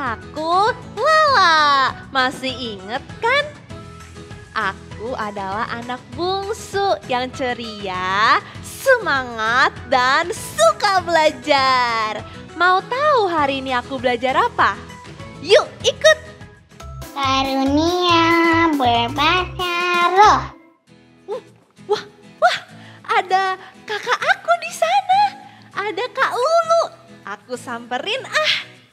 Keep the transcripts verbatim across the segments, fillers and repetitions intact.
Aku Lala, masih inget kan? Aku adalah anak bungsu yang ceria, semangat, dan suka belajar. Mau tahu hari ini aku belajar apa? Yuk ikut! Karunia berbahasa roh. Wah, wah, ada kakak aku di sana. Ada Kak Lulu. Aku samperin ah.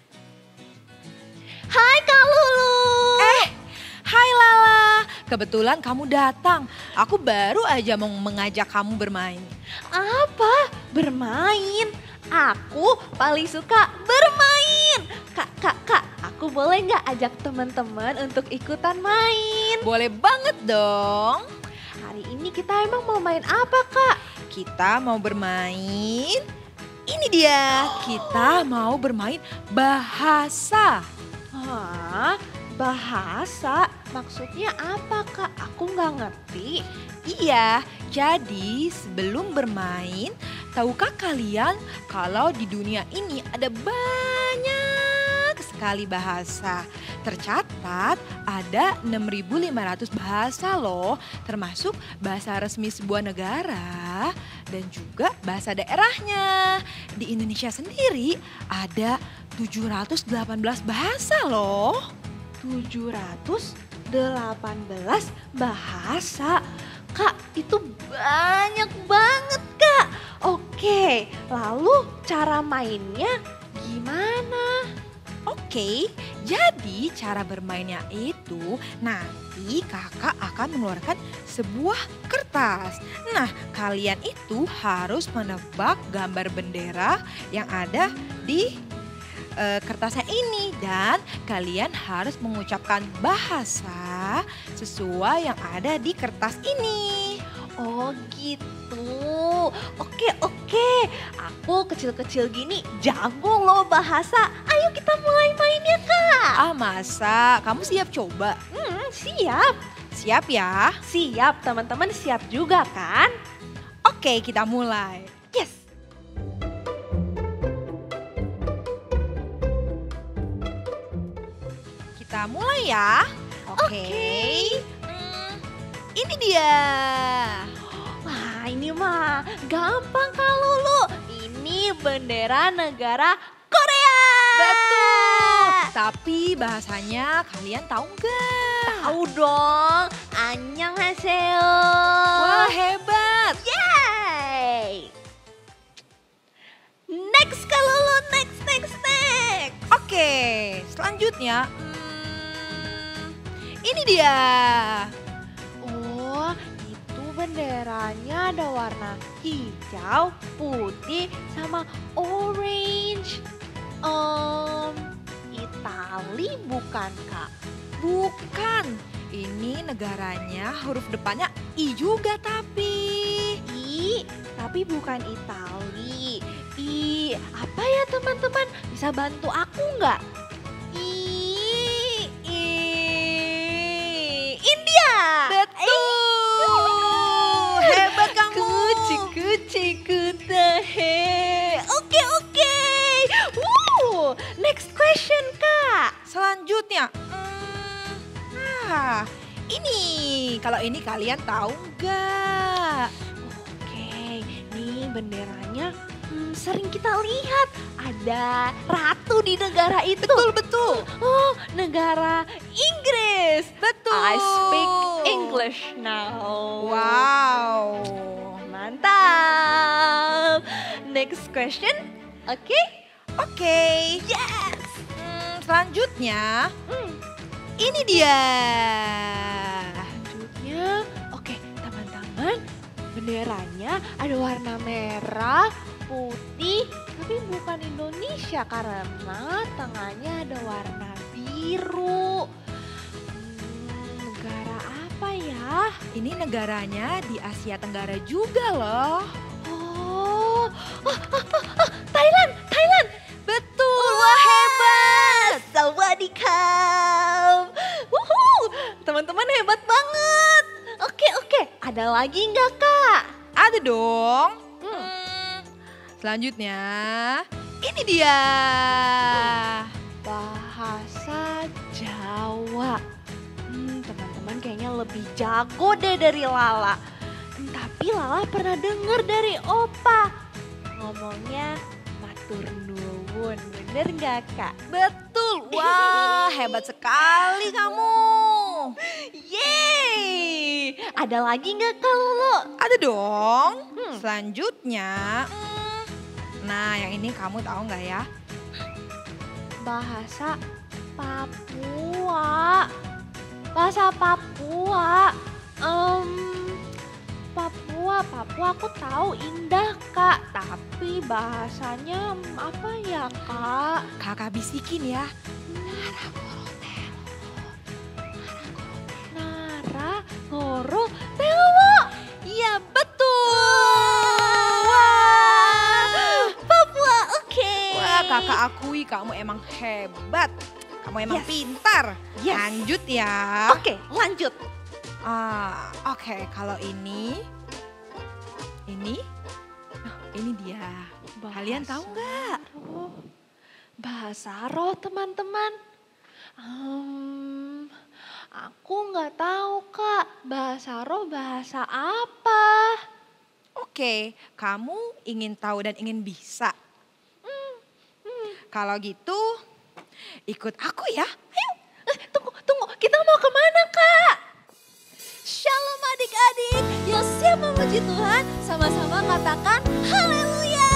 Hai Kak Lulu. Eh, hai Lala. Kebetulan kamu datang. Aku baru aja mau mengajak kamu bermain. Apa? Bermain? Aku paling suka bermain. Kak, kak, kak, aku boleh nggak ajak teman-teman untuk ikutan main? Boleh banget dong. Hari ini kita emang mau main apa kak? Kita mau bermain. Ini dia, kita mau bermain bahasa. Hah? Bahasa? Maksudnya apa kak? Aku nggak ngerti. Iya, jadi sebelum bermain, tahukah kalian kalau di dunia ini ada banyak sekali bahasa. Tercatat ada enam ribu lima ratus bahasa loh, termasuk bahasa resmi sebuah negara dan juga bahasa daerahnya. Di Indonesia sendiri ada tujuh ratus delapan belas bahasa loh. tujuh ratus delapan belas bahasa. Kak, itu banyak banget kak. Oke, lalu cara mainnya gimana? Oke, jadi cara bermainnya itu nanti kakak akan mengeluarkan sebuah kertas. Nah, kalian itu harus menebak gambar bendera yang ada di uh, kertasnya ini. Dan kalian harus mengucapkan bahasa sesuai yang ada di kertas ini. Oh gitu. Oke oke. Aku kecil-kecil gini jago loh bahasa. Ayo kita mulai mainnya kak. Ah masa, kamu siap coba? Hmm, siap. Siap ya? Siap, teman-teman siap juga kan? Oke, kita mulai. Yes. Kita mulai ya. Oke. Oke. Hmm, ini dia. Wah ini mah gampang Kak Lulu. Ini bendera negara Korea. Betul. Tapi bahasanya kalian tahu nggak? Tahu dong. Annyeonghaseyo. Wah hebat. Yay. Next Kak Lulu, next, next, next. Oke, selanjutnya. Hmm, ini dia. Oh, itu benderanya ada warna hijau, putih, sama orange. Um, Itali bukan kak? Bukan. Ini negaranya huruf depannya I juga tapi. I, tapi bukan Itali. I, apa ya teman-teman? Bisa bantu aku nggak? I, I, India. Betul. Hebat kamu. Kuci kuci kutahe. Oke oke. Woo, next question kak. Selanjutnya. Hmm, nah, ini. Kalau ini kalian tahu nggak? Oke, nih benderanya hmm, sering kita lihat. Ada ratu di negara itu. Betul betul. Oh, negara Inggris. Betul. I speak English now. Wow. Mantap. Next question. Oke? Oke. Yes. Hmm, selanjutnya. Hmm, Ini dia. selanjutnya. Oke, teman-teman. Benderanya ada warna merah, putih, tapi bukan Indonesia karena tengahnya ada warna biru. Hmm, negara apa ya? Ini negaranya di Asia Tenggara juga loh. Oh, oh, oh, oh, oh, Thailand, Thailand. Betul. Wah hebat. Sawadikap. Wuhu, teman-teman hebat banget. Oke oke, ada lagi nggak kak? Ada dong. Hmm. Hmm, Selanjutnya, ini dia. Bahasa jago deh dari Lala. Tapi Lala pernah denger dari Opa. Ngomongnya matur nuwun, bener gak Kak? Betul, wah hebat sekali kamu. Yeay! Ada lagi gak Kak Lulu? Ada dong. Hmm. Selanjutnya, hmm, nah yang ini kamu tahu nggak ya? Bahasa Papua. Bahasa Papua. Em, Papua, Papua aku tahu indah Kak. Tapi bahasanya apa ya Kak? Kakak bisikin ya. Nara, Ngoro, Tewo. Iya betul. Wah, Papua oke. Wah kakak akui kamu emang hebat. Kamu emang Yes. pintar. Yes. Lanjut ya. Oke, lanjut. Ah, oke kalau ini, ini, oh, ini dia. Kalian tahu nggak? roh. Bahasa roh teman-teman. Hmm, aku nggak tahu Kak. Bahasa roh bahasa apa? Oke, kamu ingin tahu dan ingin bisa. Hmm, Kalau gitu, ikut aku ya. Ayo, eh, tunggu, tunggu. Kita mau kemana Kak? Shalom adik-adik. Yuk siap memuji Tuhan. Sama-sama katakan haleluya.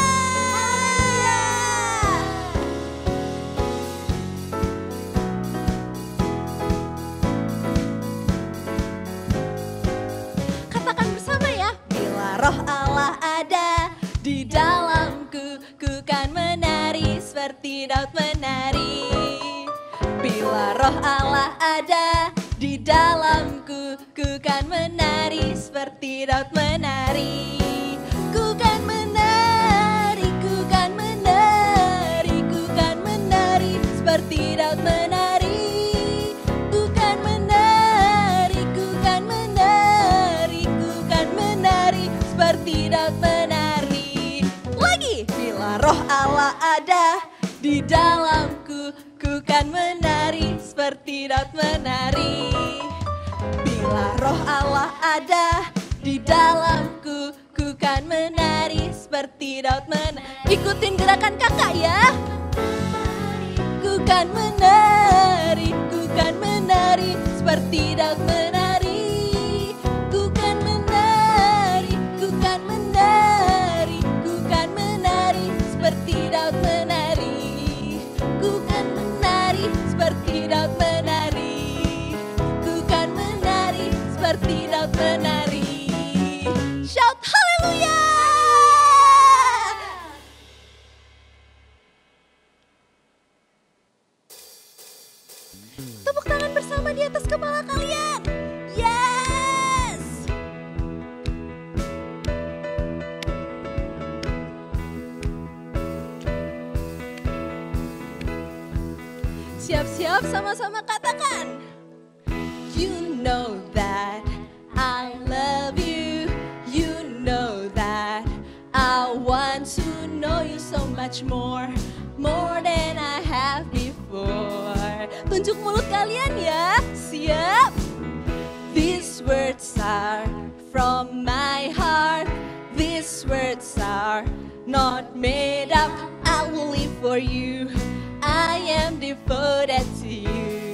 Katakan bersama ya. Bila roh Allah ada di dalamku, ku kan menari seperti Daud menari. Bila roh Allah ada di dalamku, ku kan menari seperti Daud menari. Ku kan menari, ku kan menari, ku kan menari seperti Daud menari. Ku kan menari, ku kan menari, ku kan menari seperti Daud menari. Lagi, bila roh Allah ada di dalamku, ku kan menari seperti Daud menari. Bila roh Allah ada di dalamku, ku kan menari seperti Daud menari. Ikutin gerakan kakak ya. Ku kan menari, ku kan menari seperti Daud menari. Ku kan menari, ku kan menari, ku kan menari seperti Daud menari. Ku kan menari seperti Daud menari. Ku kan menari seperti Daud menari. Shout haleluya. Tepuk tangan bersama di atas kepala kalian. Yes. Siap-siap sama-sama katakan. You know that I love you. You know that I want to know you so much more. More than I have before. Tunjuk mulut kalian ya. Siap. These words are from my heart. These words are not made up. I will live for you. I am devoted to you.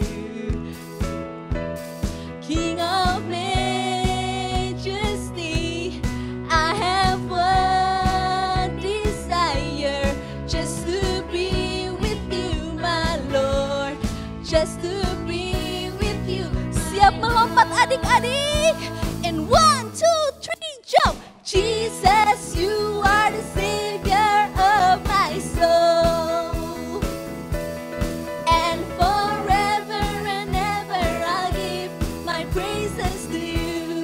King of majesty, I have one desire, just to be with you, my Lord, just to be with you. Siap melompat adik-adik. And one, two, three, jump. Jesus, you are the Savior of my soul. And forever and ever I'll give my praises to you.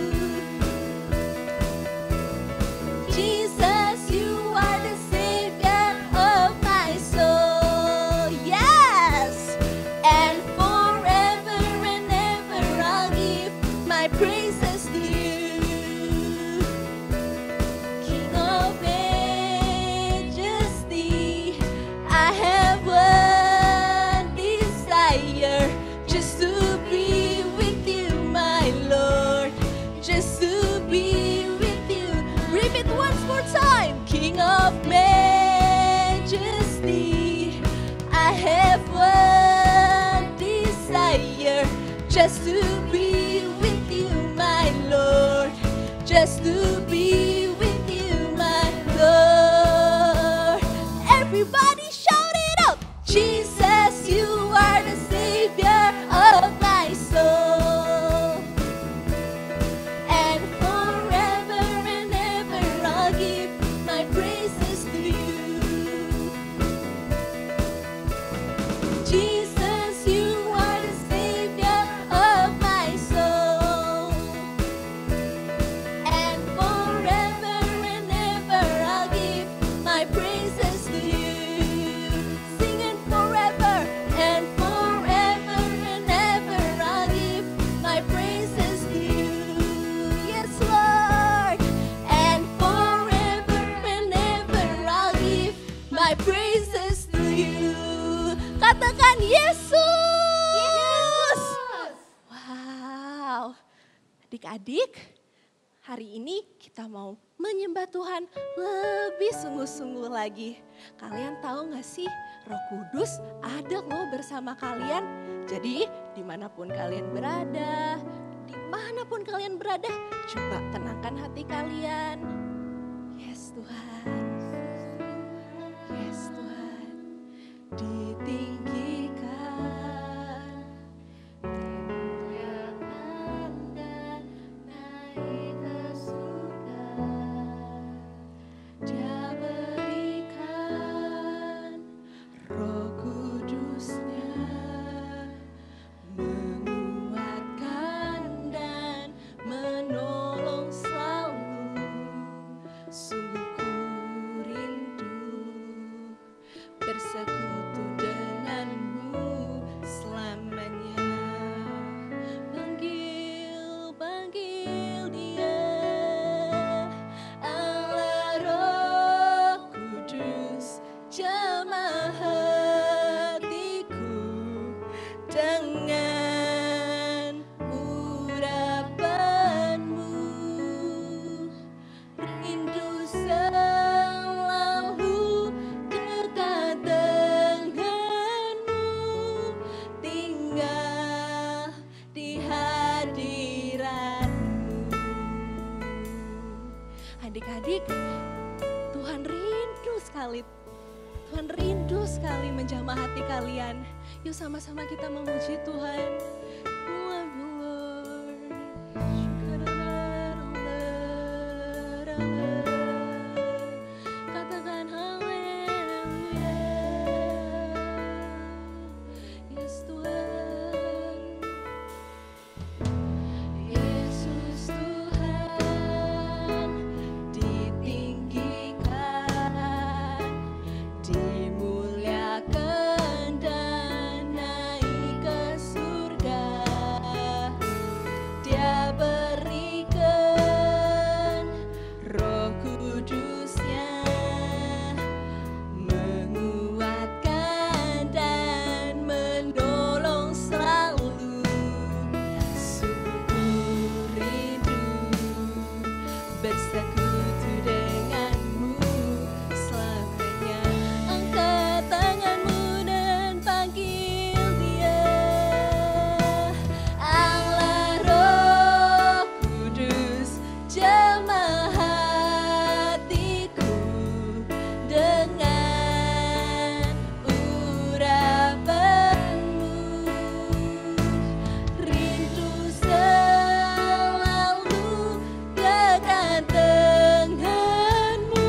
Jesus, you are the Savior of my soul. Yes. And forever and ever I'll give my praises just to be with you, my Lord, just to be with you, my Lord. Everybody shout it out. Jesus, you are the Savior of my soul. And forever and ever I'll give my praises to you. Jesus, you are the Savior of my soul. And forever and ever I'll give my praises to you. Singing forever and forever and ever I'll give my praises to you. Yes, Lord. And forever and ever I'll give my praises to you. Katakan Yesus. Wow. Adik-adik, hari ini kita mau menyembah Tuhan lebih sungguh-sungguh lagi. Kalian tahu gak sih, Roh Kudus ada loh bersama kalian. Jadi dimanapun kalian berada, dimanapun kalian berada, coba tenangkan hati kalian. Yes Tuhan, yes Tuhan, ditinggikan, dimuliakan dan naik ke surga. Dia berikan Roh Kudusnya, menguatkan dan menolong selalu. Sungguh ku rindu bersekutu denganmu selamanya. Panggil, panggil Dia, Allah Roh Kudus, jamah hatiku dengan urapanmu. Rindu selalu dekat denganmu, tinggal di hadiratmu. Adik-adik, Tuhan rindu sekali, Tuhan rindu sekali menjamah hati kalian. Yuk sama-sama kita memuji Tuhan. Love you, Lord. Katakan haleluya. Yes Tuhan. Yesus Tuhan, ditinggikan, dimuliakan dan naik ke surga. Dia berikan Roh Kudusnya, menguatkan dan menolong selalu. Sungguh rindu bersekutu denganmu selamanya. Angkat tanganmu dan panggil Dia, Allah Roh Kudus, jamah hatiku dengan urapanmu. Rindu selalu dekat denganmu,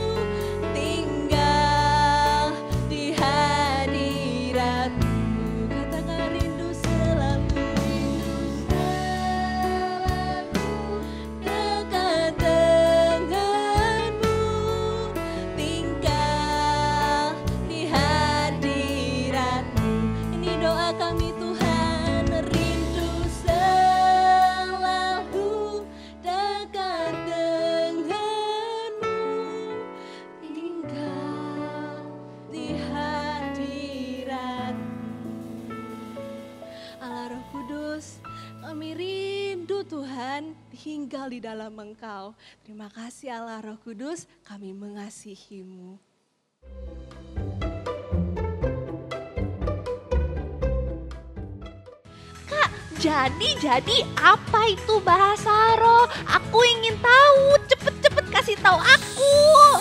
tinggal di hadiratmu. Katakan rindu selalu, selalu dekat denganmu, tinggal di hadiratmu. Ini doa kami Tuhan, rindu selalu dekat denganmu, tinggal di hadiratmu. Allah Roh Kudus, kami rindu Tuhan tinggal di dalam Engkau. Terima kasih Allah Roh Kudus, kami mengasihi-Mu. Jadi, jadi apa itu bahasa roh? Aku ingin tahu, cepet-cepet kasih tahu aku.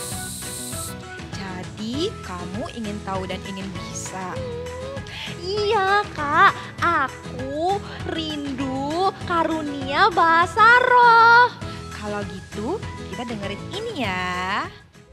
Jadi kamu ingin tahu dan ingin bisa. Iya kak, aku rindu karunia bahasa roh. Kalau gitu kita dengerin ini ya.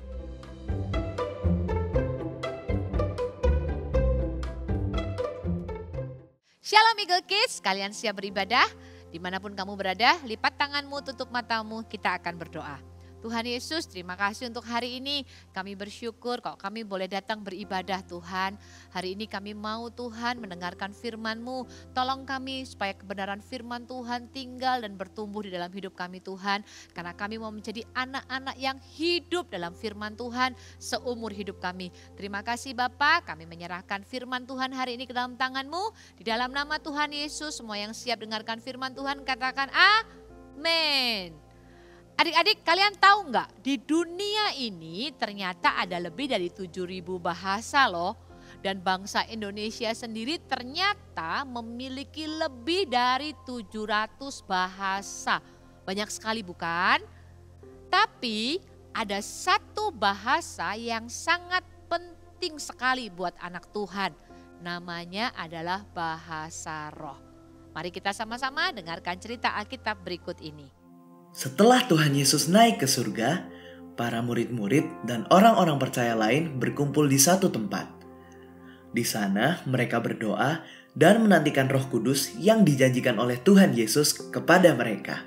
Shalom Eagle Kids, kalian siap beribadah? Dimanapun kamu berada, lipat tanganmu, tutup matamu, kita akan berdoa. Tuhan Yesus, terima kasih untuk hari ini. Kami bersyukur kalau kami boleh datang beribadah Tuhan. Hari ini kami mau Tuhan mendengarkan firman-Mu. Tolong kami supaya kebenaran firman Tuhan tinggal dan bertumbuh di dalam hidup kami Tuhan. Karena kami mau menjadi anak-anak yang hidup dalam firman Tuhan seumur hidup kami. Terima kasih Bapa, kami menyerahkan firman Tuhan hari ini ke dalam tangan-Mu. Di dalam nama Tuhan Yesus, semua yang siap dengarkan firman Tuhan katakan amin. Adik-adik, kalian tahu nggak di dunia ini ternyata ada lebih dari tujuh ribu bahasa loh. Dan bangsa Indonesia sendiri ternyata memiliki lebih dari tujuh ratus bahasa. Banyak sekali bukan? Tapi ada satu bahasa yang sangat penting sekali buat anak Tuhan. Namanya adalah bahasa roh. Mari kita sama-sama dengarkan cerita Alkitab berikut ini. Setelah Tuhan Yesus naik ke surga, para murid-murid dan orang-orang percaya lain berkumpul di satu tempat. Di sana mereka berdoa dan menantikan Roh Kudus yang dijanjikan oleh Tuhan Yesus kepada mereka.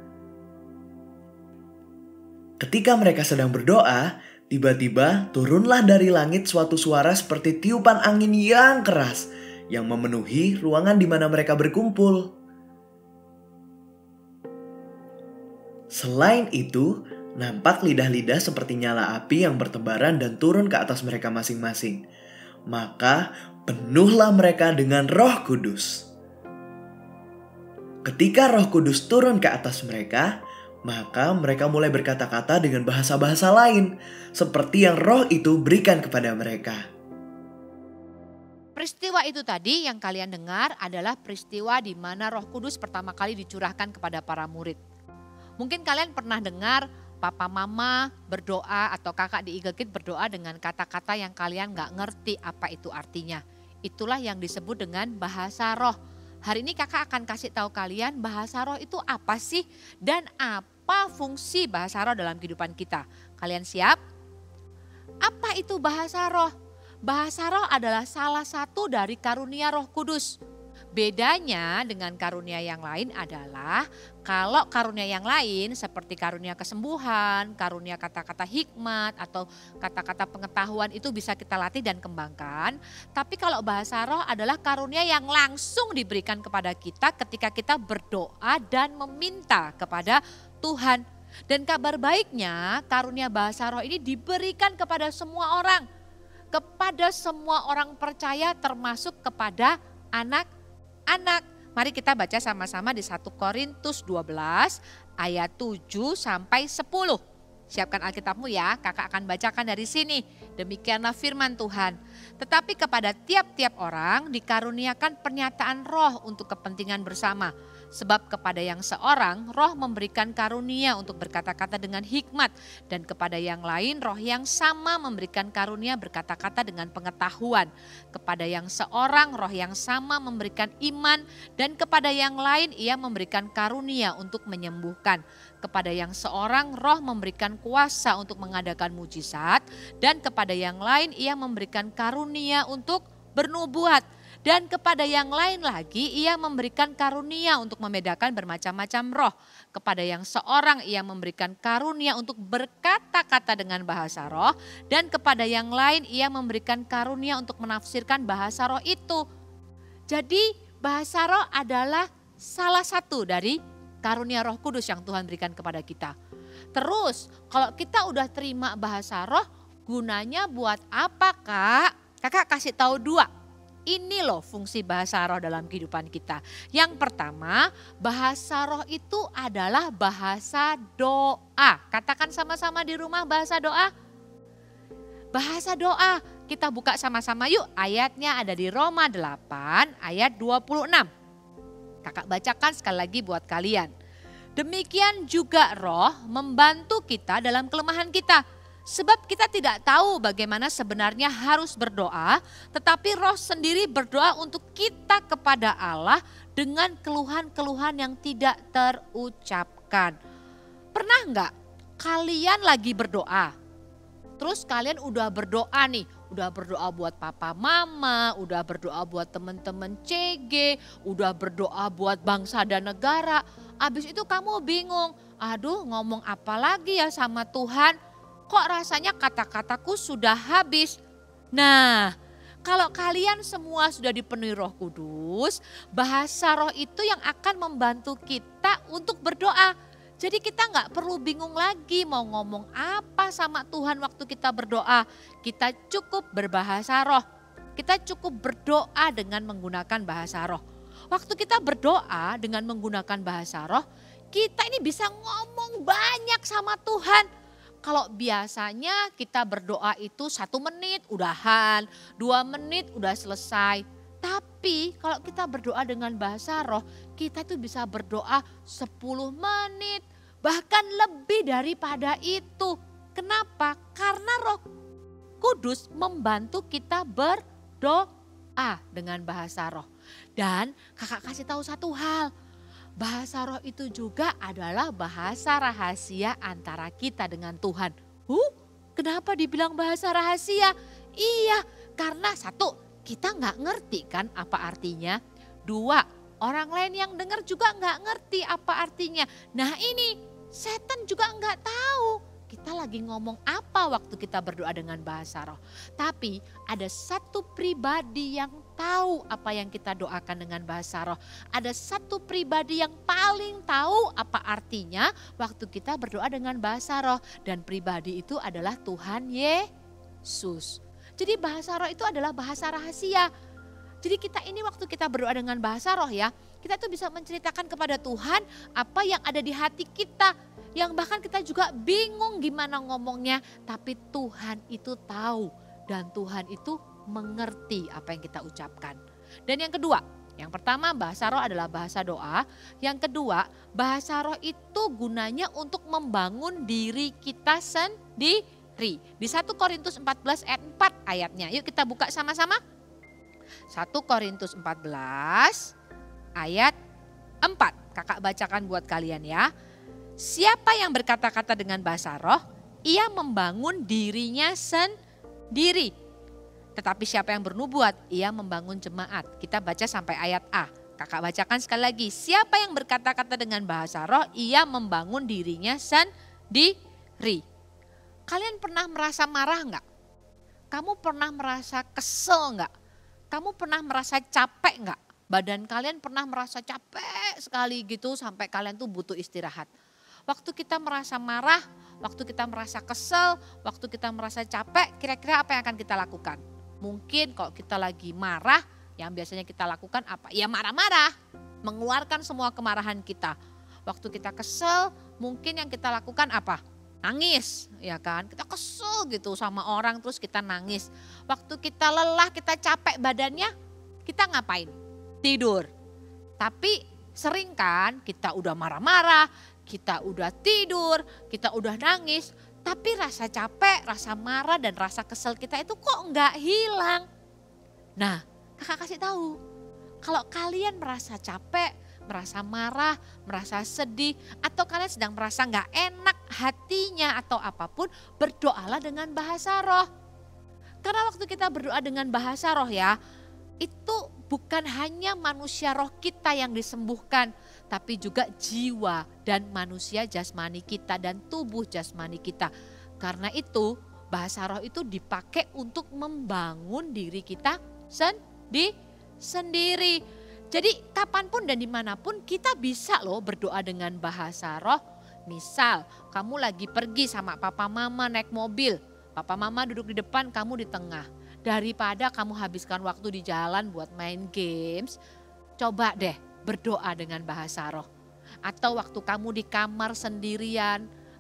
Ketika mereka sedang berdoa, tiba-tiba turunlah dari langit suatu suara seperti tiupan angin yang keras yang memenuhi ruangan di mana mereka berkumpul. Selain itu, nampak lidah-lidah seperti nyala api yang bertebaran dan turun ke atas mereka masing-masing. Maka penuhlah mereka dengan Roh Kudus. Ketika Roh Kudus turun ke atas mereka, maka mereka mulai berkata-kata dengan bahasa-bahasa lain, seperti yang Roh itu berikan kepada mereka. Peristiwa itu tadi yang kalian dengar adalah peristiwa di mana Roh Kudus pertama kali dicurahkan kepada para murid. Mungkin kalian pernah dengar papa mama berdoa atau kakak di Eagle Kids berdoa dengan kata-kata yang kalian gak ngerti apa itu artinya. Itulah yang disebut dengan bahasa roh. Hari ini kakak akan kasih tahu kalian bahasa roh itu apa sih dan apa fungsi bahasa roh dalam kehidupan kita. Kalian siap? Apa itu bahasa roh? Bahasa roh adalah salah satu dari karunia Roh Kudus. Bedanya dengan karunia yang lain adalah kalau karunia yang lain seperti karunia kesembuhan, karunia kata-kata hikmat atau kata-kata pengetahuan itu bisa kita latih dan kembangkan. Tapi kalau bahasa roh adalah karunia yang langsung diberikan kepada kita ketika kita berdoa dan meminta kepada Tuhan. Dan kabar baiknya karunia bahasa roh ini diberikan kepada semua orang. Kepada semua orang percaya termasuk kepada anak Anak, mari kita baca sama-sama di satu Korintus dua belas ayat tujuh sampai sepuluh. Siapkan Alkitabmu ya, kakak akan bacakan dari sini. Demikianlah firman Tuhan. Tetapi kepada tiap-tiap orang dikaruniakan pernyataan roh untuk kepentingan bersama. Sebab kepada yang seorang roh memberikan karunia untuk berkata-kata dengan hikmat. Dan kepada yang lain roh yang sama memberikan karunia berkata-kata dengan pengetahuan. Kepada yang seorang roh yang sama memberikan iman. Dan kepada yang lain ia memberikan karunia untuk menyembuhkan. Kepada yang seorang roh memberikan kuasa untuk mengadakan mujizat. Dan kepada yang lain ia memberikan karunia untuk bernubuat. Dan kepada yang lain lagi ia memberikan karunia untuk membedakan bermacam-macam roh. Kepada yang seorang ia memberikan karunia untuk berkata-kata dengan bahasa roh. Dan kepada yang lain ia memberikan karunia untuk menafsirkan bahasa roh itu. Jadi bahasa roh adalah salah satu dari karunia Roh Kudus yang Tuhan berikan kepada kita. Terus kalau kita udah terima bahasa roh, gunanya buat apa Kak? Kakak kasih tahu dua. Ini loh fungsi bahasa roh dalam kehidupan kita. Yang pertama, bahasa roh itu adalah bahasa doa. Katakan sama-sama di rumah bahasa doa. Bahasa doa. Kita buka sama-sama yuk, ayatnya ada di Roma delapan ayat dua puluh enam. Kakak bacakan sekali lagi buat kalian. Demikian juga Roh membantu kita dalam kelemahan kita. Sebab kita tidak tahu bagaimana sebenarnya harus berdoa, tetapi Roh sendiri berdoa untuk kita kepada Allah dengan keluhan-keluhan yang tidak terucapkan. Pernah enggak kalian lagi berdoa, terus kalian udah berdoa nih, udah berdoa buat papa mama, udah berdoa buat teman-teman C G, udah berdoa buat bangsa dan negara. Abis itu kamu bingung, aduh ngomong apa lagi ya sama Tuhan, kok rasanya kata-kataku sudah habis. Nah, kalau kalian semua sudah dipenuhi Roh Kudus, bahasa roh itu yang akan membantu kita untuk berdoa. Jadi kita nggak perlu bingung lagi mau ngomong apa sama Tuhan waktu kita berdoa. Kita cukup berbahasa roh. Kita cukup berdoa dengan menggunakan bahasa roh. Waktu kita berdoa dengan menggunakan bahasa roh, kita ini bisa ngomong banyak sama Tuhan. Kalau biasanya kita berdoa itu satu menit udahan, dua menit udah selesai. Tapi kalau kita berdoa dengan bahasa roh, kita itu bisa berdoa sepuluh menit, bahkan lebih daripada itu. Kenapa? Karena Roh Kudus membantu kita berdoa dengan bahasa roh. Dan kakak kasih tahu satu hal, bahasa roh itu juga adalah bahasa rahasia antara kita dengan Tuhan. Huh, kenapa dibilang bahasa rahasia? Iya, karena satu, kita nggak ngerti kan apa artinya. Dua, orang lain yang dengar juga nggak ngerti apa artinya. Nah ini, setan juga nggak tahu kita lagi ngomong apa waktu kita berdoa dengan bahasa roh. Tapi ada satu pribadi yang tahu apa yang kita doakan dengan bahasa roh. Ada satu pribadi yang paling tahu apa artinya waktu kita berdoa dengan bahasa roh. Dan pribadi itu adalah Tuhan Yesus. Jadi bahasa roh itu adalah bahasa rahasia. Jadi kita ini waktu kita berdoa dengan bahasa roh ya, kita tuh bisa menceritakan kepada Tuhan apa yang ada di hati kita. Yang bahkan kita juga bingung gimana ngomongnya, tapi Tuhan itu tahu dan Tuhan itu mengerti apa yang kita ucapkan. Dan yang kedua, yang pertama bahasa roh adalah bahasa doa. Yang kedua, bahasa roh itu gunanya untuk membangun diri kita sendiri. Di satu Korintus empat belas ayat empat ayatnya. Yuk kita buka sama-sama. satu Korintus empat belas ayat empat. Kakak bacakan buat kalian ya. Siapa yang berkata-kata dengan bahasa roh, ia membangun dirinya sendiri. Tetapi siapa yang bernubuat, ia membangun jemaat. Kita baca sampai ayat A. Kakak bacakan sekali lagi. Siapa yang berkata-kata dengan bahasa roh, ia membangun dirinya sendiri. Kalian pernah merasa marah enggak? Kamu pernah merasa kesel enggak? Kamu pernah merasa capek enggak? Badan kalian pernah merasa capek sekali gitu sampai kalian tuh butuh istirahat. Waktu kita merasa marah, waktu kita merasa kesel, waktu kita merasa capek, kira-kira apa yang akan kita lakukan? Mungkin kalau kita lagi marah, yang biasanya kita lakukan apa? Ya marah-marah, mengeluarkan semua kemarahan kita. Waktu kita kesel, mungkin yang kita lakukan apa? Nangis, ya kan? Kita kesel gitu sama orang terus kita nangis. Waktu kita lelah, kita capek badannya, kita ngapain? Tidur. Tapi sering kan kita udah marah-marah, kita udah tidur, kita udah nangis, tapi rasa capek, rasa marah dan rasa kesel kita itu kok enggak hilang. Nah, kakak kasih tahu, kalau kalian merasa capek, merasa marah, merasa sedih, atau kalian sedang merasa enggak enak hatinya atau apapun, berdoalah dengan bahasa roh. Karena waktu kita berdoa dengan bahasa roh ya, itu bukan hanya manusia roh kita yang disembuhkan, tapi juga jiwa dan manusia jasmani kita dan tubuh jasmani kita. Karena itu bahasa roh itu dipakai untuk membangun diri kita sendi sendiri. Jadi kapanpun dan dimanapun kita bisa loh berdoa dengan bahasa roh. Misal kamu lagi pergi sama papa mama naik mobil, papa mama duduk di depan, kamu di tengah. Daripada kamu habiskan waktu di jalan buat main games, coba deh berdoa dengan bahasa roh. Atau waktu kamu di kamar sendirian,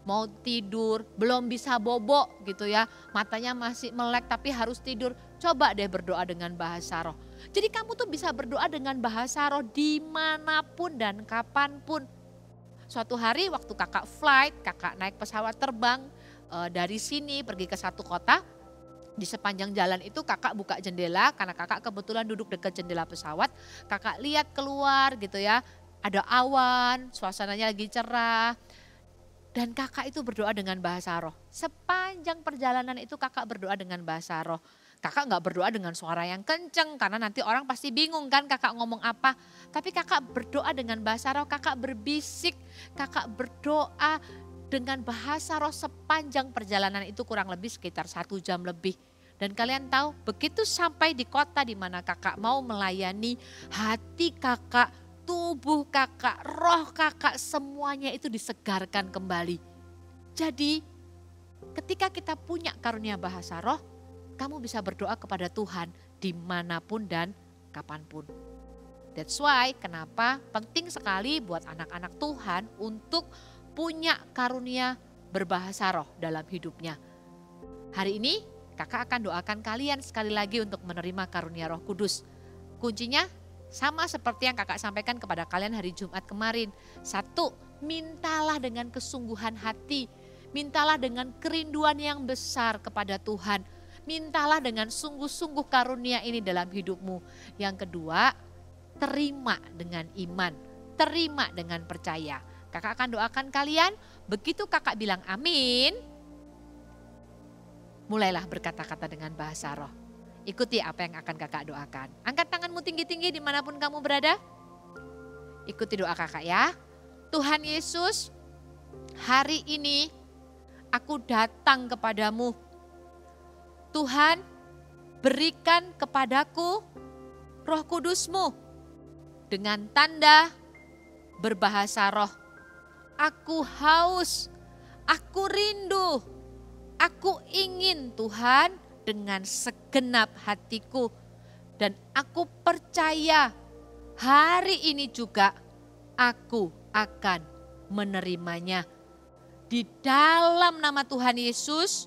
mau tidur, belum bisa bobok gitu ya. Matanya masih melek tapi harus tidur. Coba deh berdoa dengan bahasa roh. Jadi kamu tuh bisa berdoa dengan bahasa roh dimanapun dan kapanpun. Suatu hari waktu kakak flight, kakak naik pesawat terbang e, dari sini pergi ke satu kota. Di sepanjang jalan itu kakak buka jendela karena kakak kebetulan duduk dekat jendela pesawat. Kakak lihat keluar gitu ya, ada awan, suasananya lagi cerah. Dan kakak itu berdoa dengan bahasa roh. Sepanjang perjalanan itu kakak berdoa dengan bahasa roh. Kakak gak berdoa dengan suara yang kenceng karena nanti orang pasti bingung kan kakak ngomong apa. Tapi kakak berdoa dengan bahasa roh, kakak berbisik, kakak berdoa dengan bahasa roh sepanjang perjalanan itu kurang lebih sekitar satu jam lebih. Dan kalian tahu begitu sampai di kota di mana kakak mau melayani, hati kakak, tubuh kakak, roh kakak semuanya itu disegarkan kembali. Jadi ketika kita punya karunia bahasa roh, kamu bisa berdoa kepada Tuhan dimanapun dan kapanpun. That's why kenapa penting sekali buat anak-anak Tuhan untuk punya karunia berbahasa roh dalam hidupnya. Hari ini kakak akan doakan kalian sekali lagi untuk menerima karunia Roh Kudus. Kuncinya sama seperti yang kakak sampaikan kepada kalian hari Jumat kemarin. Satu, mintalah dengan kesungguhan hati. Mintalah dengan kerinduan yang besar kepada Tuhan. Mintalah dengan sungguh-sungguh karunia ini dalam hidupmu. Yang kedua, terima dengan iman. Terima dengan percaya. Kakak akan doakan kalian, begitu kakak bilang amin, mulailah berkata-kata dengan bahasa roh. Ikuti apa yang akan kakak doakan. Angkat tanganmu tinggi-tinggi dimanapun kamu berada. Ikuti doa kakak ya. Tuhan Yesus, hari ini aku datang kepadamu. Tuhan, berikan kepadaku Roh Kudus-Mu dengan tanda berbahasa roh. Aku haus, aku rindu, aku ingin Tuhan dengan segenap hatiku. Dan aku percaya hari ini juga aku akan menerimanya. Di dalam nama Tuhan Yesus,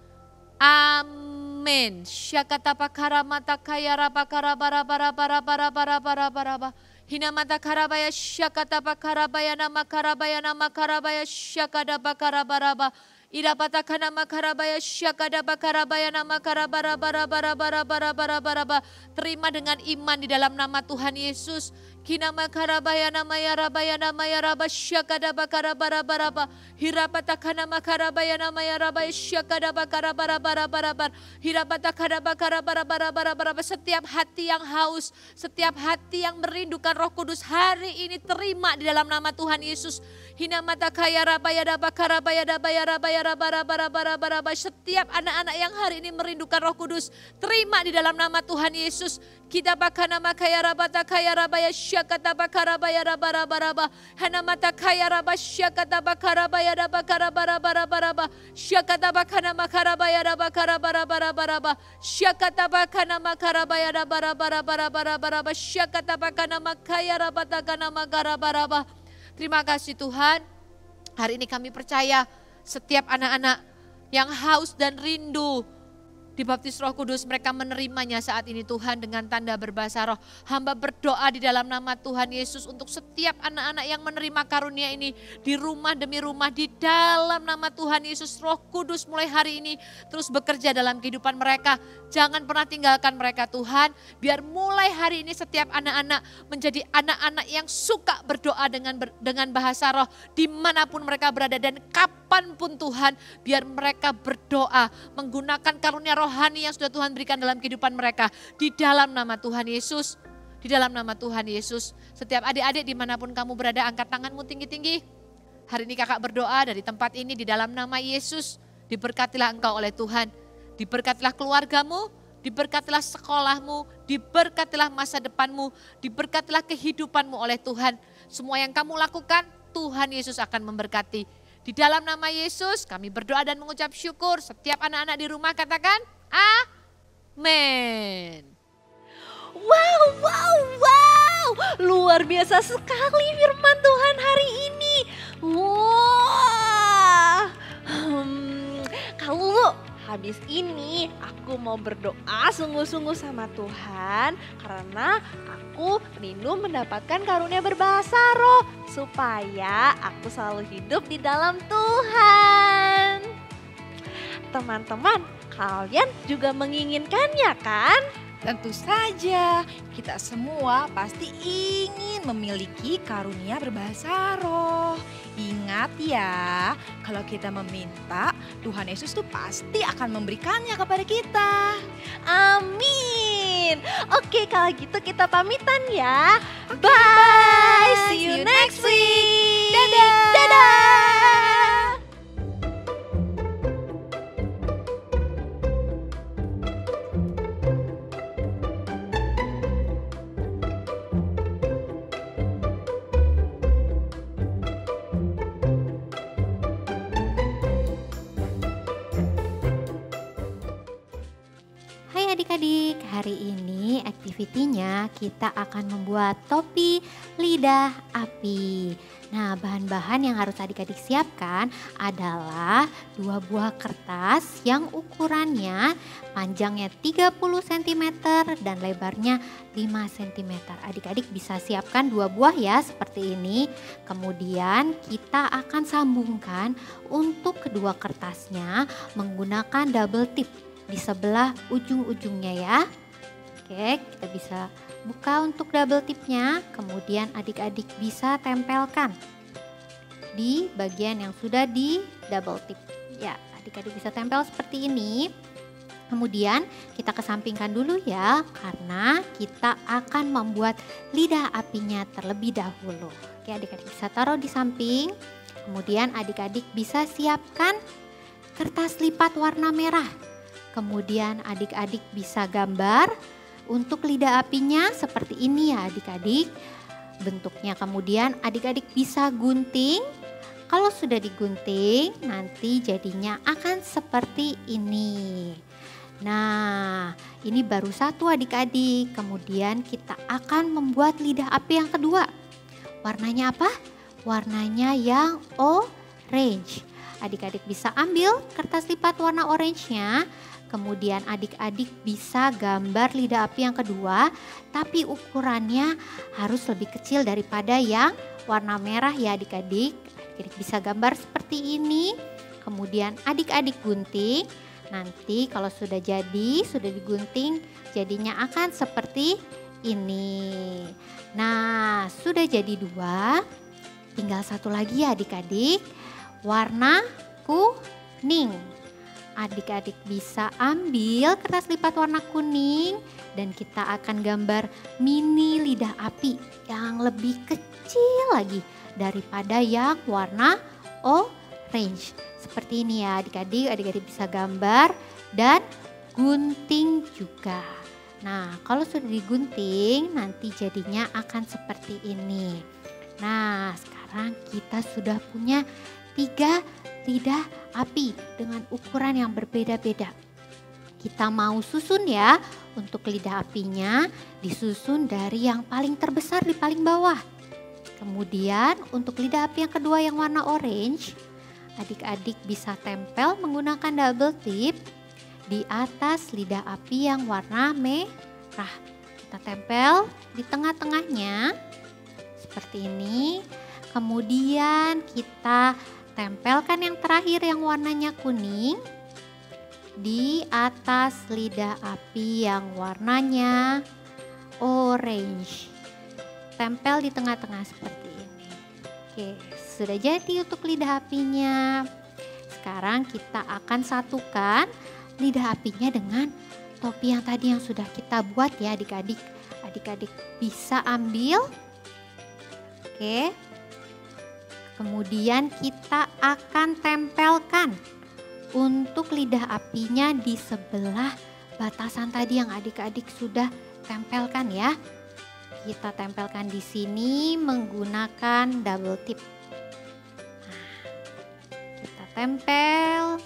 amin. Syakata pakara mata kaya rapa kara bara bara bara bara bara bara bara bara. Hinamata karabaya syakata pakarabaya nama karabaya nama karabaya syakada pakarabaraba. Irapata kanama karabaya syakada pakarabaya nama karabara bara bara bara bara bara bara bara. Terima dengan iman di dalam nama Tuhan Yesus. Kinama karabaya nama ya rabaya nama ya raba syakada pakarabara bara bara. Hirapata kanama karabaya nama ya rabaya syakada pakarabara bara bara bara. Hirapata kanama karabara bara bara bara. Setiap hati yang haus, setiap hati yang merindukan Roh Kudus hari ini terima di dalam nama Tuhan Yesus. Hinamata kaya rabaya daba karabaya daba ya rabaya raba raba raba raba raba. Setiap anak-anak yang hari ini merindukan Roh Kudus terima di dalam nama Tuhan Yesus. Kita bakana makaya rabata kaya rabaya syakata bakarabaya raba raba raba. Hanamata kaya raba syakata bakarabaya raba karaba raba raba raba. Syakata bakana makarabaya raba karaba raba raba raba. Syakata bakana makarabaya raba raba raba raba raba raba. Syakata bakana makaya rabata kana makaraba raba. Terima kasih Tuhan. Hari ini kami percaya setiap anak-anak yang haus dan rindu dibaptis Roh Kudus, mereka menerimanya saat ini Tuhan dengan tanda berbahasa roh. Hamba berdoa di dalam nama Tuhan Yesus untuk setiap anak-anak yang menerima karunia ini di rumah demi rumah, di dalam nama Tuhan Yesus. Roh Kudus mulai hari ini terus bekerja dalam kehidupan mereka. Jangan pernah tinggalkan mereka Tuhan. Biar mulai hari ini setiap anak-anak menjadi anak-anak yang suka berdoa dengan dengan bahasa roh dimanapun mereka berada dan kapanpun Tuhan. Biar mereka berdoa menggunakan karunia rohani yang sudah Tuhan berikan dalam kehidupan mereka. Di dalam nama Tuhan Yesus. Di dalam nama Tuhan Yesus. Setiap adik-adik dimanapun kamu berada, angkat tanganmu tinggi-tinggi. Hari ini kakak berdoa dari tempat ini di dalam nama Yesus. Diberkatilah engkau oleh Tuhan. Diberkatilah keluargamu, diberkatilah sekolahmu, diberkatilah masa depanmu, diberkatilah kehidupanmu oleh Tuhan. Semua yang kamu lakukan, Tuhan Yesus akan memberkati. Di dalam nama Yesus kami berdoa dan mengucap syukur. Setiap anak-anak di rumah katakan amin. Wow, wow, wow. Luar biasa sekali firman Tuhan hari ini. Wah. habis ini aku mau berdoa sungguh-sungguh sama Tuhan karena aku rindu mendapatkan karunia berbahasa roh supaya aku selalu hidup di dalam Tuhan. Teman-teman, kalian juga menginginkannya kan? Tentu saja, kita semua pasti ingin memiliki karunia berbahasa roh. Ingat ya, kalau kita meminta, Tuhan Yesus tuh pasti akan memberikannya kepada kita. Amin. Oke, kalau gitu kita pamitan ya. Bye. See you next week. Dadah. Dadah. Hai adik-adik, hari ini aktivitinya kita akan membuat topi lidah api. Nah, bahan-bahan yang harus adik-adik siapkan adalah dua buah kertas yang ukurannya panjangnya tiga puluh sentimeter dan lebarnya lima sentimeter. Adik-adik bisa siapkan dua buah ya seperti ini. Kemudian kita akan sambungkan untuk kedua kertasnya menggunakan double tip di sebelah ujung-ujungnya ya. Oke, kita bisa buka untuk double tipnya, kemudian adik-adik bisa tempelkan di bagian yang sudah di double tip. Ya, adik-adik bisa tempel seperti ini. Kemudian kita kesampingkan dulu ya, karena kita akan membuat lidah apinya terlebih dahulu. Oke, adik-adik bisa taruh di samping. Kemudian adik-adik bisa siapkan kertas lipat warna merah. Kemudian adik-adik bisa gambar untuk lidah apinya seperti ini ya adik-adik bentuknya. Kemudian adik-adik bisa gunting. Kalau sudah digunting nanti jadinya akan seperti ini. Nah, ini baru satu adik-adik. Kemudian kita akan membuat lidah api yang kedua. Warnanya apa? Warnanya yang orange. Adik-adik bisa ambil kertas lipat warna orange-nya. Kemudian adik-adik bisa gambar lidah api yang kedua, tapi ukurannya harus lebih kecil daripada yang warna merah ya adik-adik. Adik-adik bisa gambar seperti ini. Kemudian adik-adik gunting. Nanti kalau sudah jadi, sudah digunting, jadinya akan seperti ini. Nah, sudah jadi dua. Tinggal satu lagi ya adik-adik. Warna kuning. Adik-adik bisa ambil kertas lipat warna kuning dan kita akan gambar mini lidah api yang lebih kecil lagi daripada yang warna orange. Seperti ini ya adik-adik, adik-adik bisa gambar dan gunting juga. Nah, kalau sudah digunting nanti jadinya akan seperti ini. Nah, sekarang kita sudah punya tiga lidah api dengan ukuran yang berbeda-beda. Kita mau susun ya, untuk lidah apinya disusun dari yang paling terbesar di paling bawah. Kemudian untuk lidah api yang kedua yang warna orange, adik-adik bisa tempel menggunakan double tip di atas lidah api yang warna merah. Kita tempel di tengah-tengahnya seperti ini. Kemudian kita tempelkan yang terakhir yang warnanya kuning di atas lidah api yang warnanya orange. Tempel di tengah-tengah seperti ini. Oke, sudah jadi untuk lidah apinya. Sekarang kita akan satukan lidah apinya dengan topi yang tadi yang sudah kita buat ya adik-adik. Adik-adik bisa ambil. Oke. Kemudian kita akan tempelkan untuk lidah apinya di sebelah batasan tadi yang adik-adik sudah tempelkan ya. Kita tempelkan di sini menggunakan double tip. Nah, kita tempel.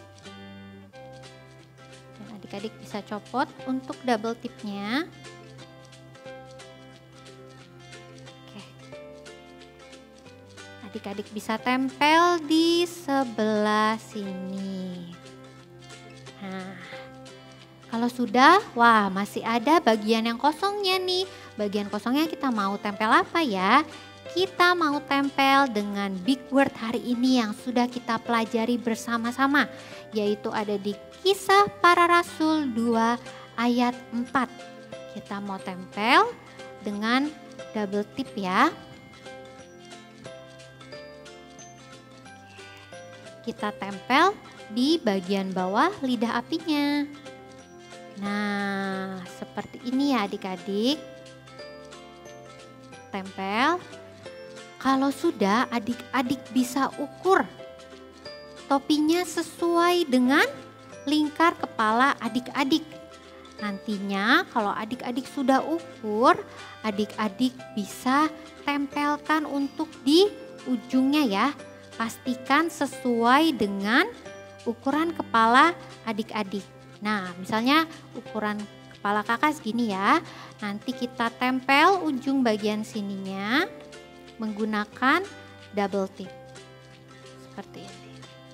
Dan adik-adik bisa copot untuk double tipnya. Adik-adik bisa tempel di sebelah sini. Nah, Kalau sudah, wah masih ada bagian yang kosongnya nih. Bagian kosongnya kita mau tempel apa ya? Kita mau tempel dengan big word hari ini yang sudah kita pelajari bersama-sama. Yaitu ada di Kisah Para Rasul dua ayat empat. Kita mau tempel dengan double tip ya. Kita tempel di bagian bawah lidah apinya. Nah, seperti ini ya adik-adik. Tempel. Kalau sudah, adik-adik bisa ukur topinya sesuai dengan lingkar kepala adik-adik. Nantinya kalau adik-adik sudah ukur, adik-adik bisa tempelkan untuk di ujungnya ya. Pastikan sesuai dengan ukuran kepala adik-adik. Nah, misalnya ukuran kepala kakak segini ya. Nanti kita tempel ujung bagian sininya menggunakan double tip. Seperti ini.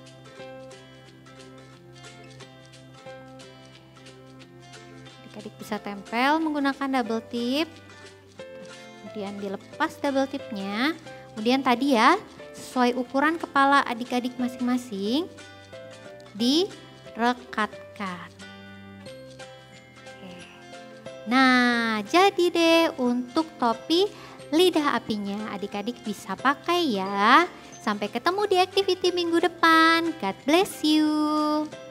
Adik-adik bisa tempel menggunakan double tip. Kemudian dilepas double tipnya. Kemudian tadi ya, sesuai ukuran kepala adik-adik masing-masing direkatkan. Nah, jadi deh untuk topi lidah apinya adik-adik bisa pakai ya. Sampai ketemu di activity minggu depan. God bless you.